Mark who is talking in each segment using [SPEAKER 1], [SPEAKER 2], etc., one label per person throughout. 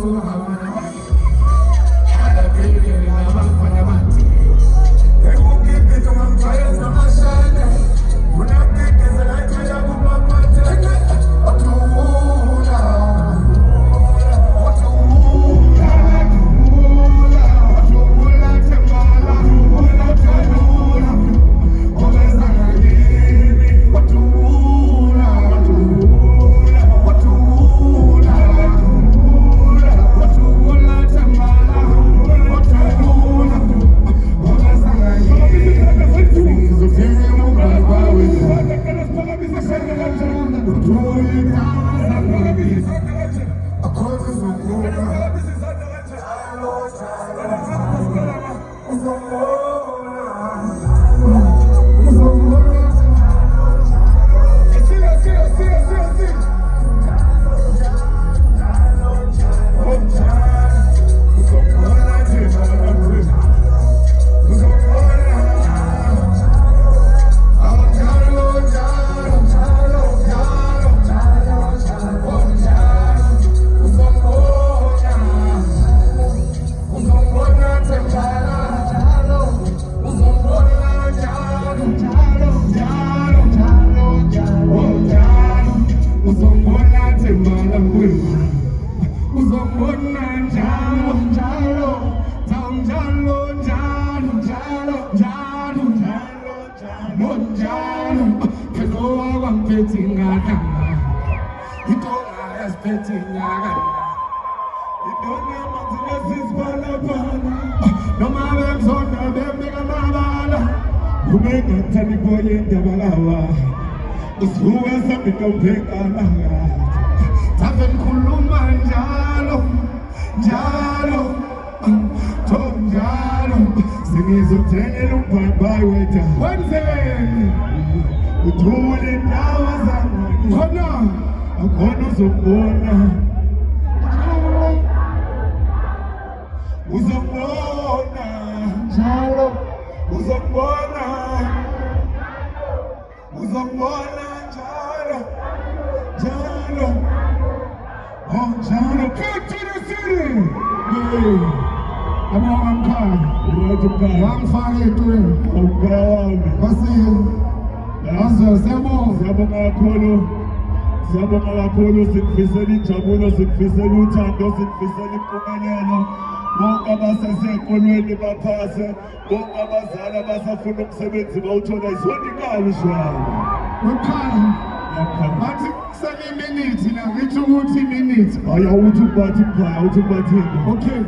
[SPEAKER 1] Sinfiseli jabulo, sinfiseli uthando, sinfiseli impumelelo. Bonke abasesekolweni baphase, bonke abazali abasafuna umsebenzi bawuthola isonto inkawu shwala.
[SPEAKER 2] Bathi kusele iminute la ngithi ukuthi iminute.
[SPEAKER 1] Hayi awuthi ubathi mkhaya, awuthi ubathini.
[SPEAKER 2] Okay.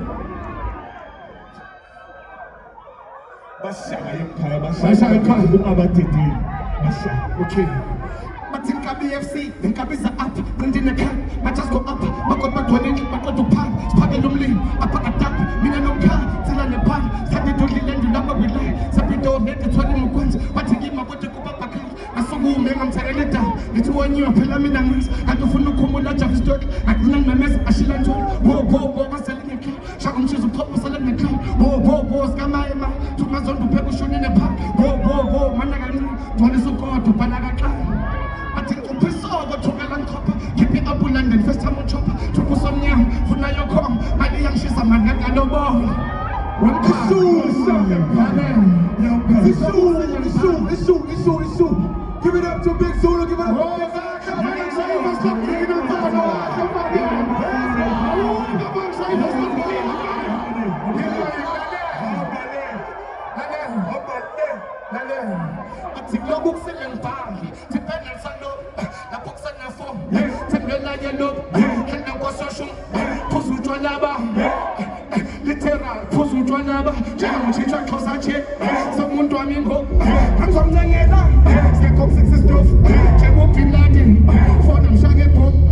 [SPEAKER 1] Bashaya mkhaya, bashaya ekhaya kungabadidini. Bashaya.
[SPEAKER 2] Okay. But in KBFC, then Kabiza up, print in the car, I just go up, I got my 20, I got to pan, Spaghetti Lumlin, I pack a tap, Mina no car, till on the pan, Saturday to Liland, you love with light, Sapito, net the 20 Mukwans, what to give my water go back, I saw who men, I'm telling it down, it's one year, Pilamina, I go for no Kumula Javistok, I can my mess, I should have told, whoa, I'm selling a car, Shakam shoes of purple selling a car, whoa, Scamama, to my son to people shooting in the park, whoa, Managan, to the so called to Panaga. Keep it up in London, first time on chopper. To put some young, for now you come. My young she's a man, I no more. One car, it's soon. Give it up to Big Zulu, give it up to Big literal, pusu jwanaba, jam chicha kosache, someone amigo, I'm from Nangela, step up 6 stuff, Jabo Bin Laden, for them shaggy pop.